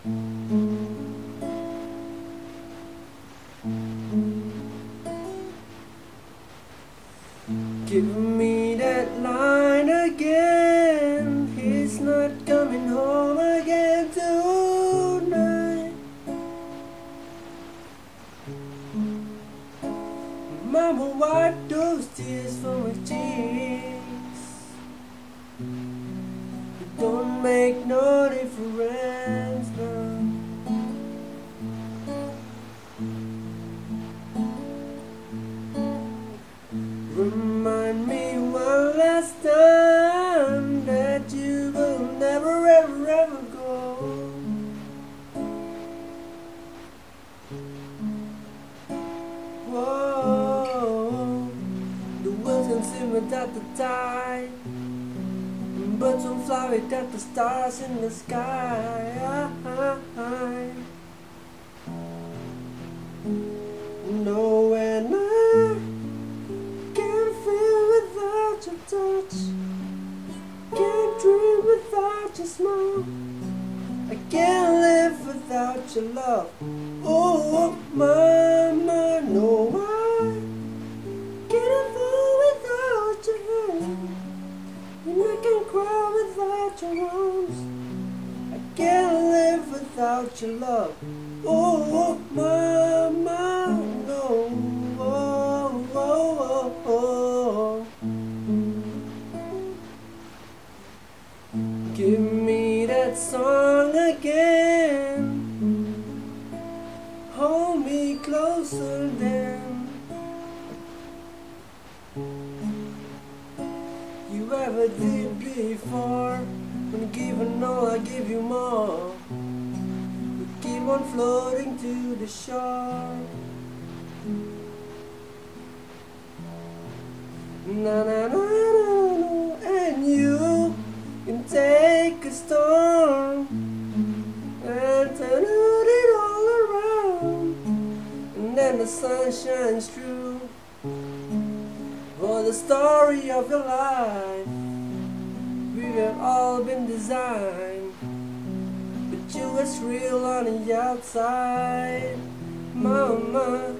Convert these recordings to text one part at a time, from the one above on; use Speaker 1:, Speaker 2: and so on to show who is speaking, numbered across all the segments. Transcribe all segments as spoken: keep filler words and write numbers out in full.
Speaker 1: Give me that line again. He's not coming home again tonight. Mama, wipe those tears from my cheeks. It don't make no difference now. Remind me one last time that you will never ever ever go. Whoa, the world can swim without the tide, birds won't fly without the stars in the sky. No, when I can't feel without your touch, can't dream without your smile, I can't live without your love. Oh, mama, no, I can't fall without your hand, and I can't cry without your arms. I can't live without your love. Oh, mama, no. Oh, oh, oh, oh. Give me that song again. Hold me closer than you ever did before. When given all, I give you more. We keep on floating to the shore. Na na na na na. And you can take a storm and turn it all around, and then the sun shines through for the story of your life. We have all been designed, but you was real on the outside, mama.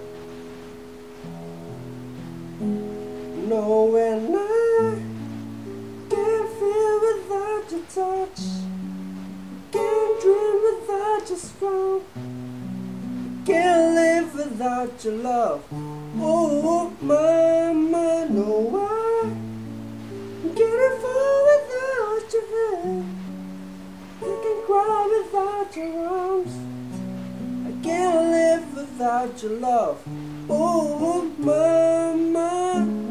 Speaker 1: No, when I can't feel without your touch, can't dream without your smile, can't live without your love. Oh, mama, no, I can't fall without your hand, I can cry without your arms, I can't live without your love. Oh, mama.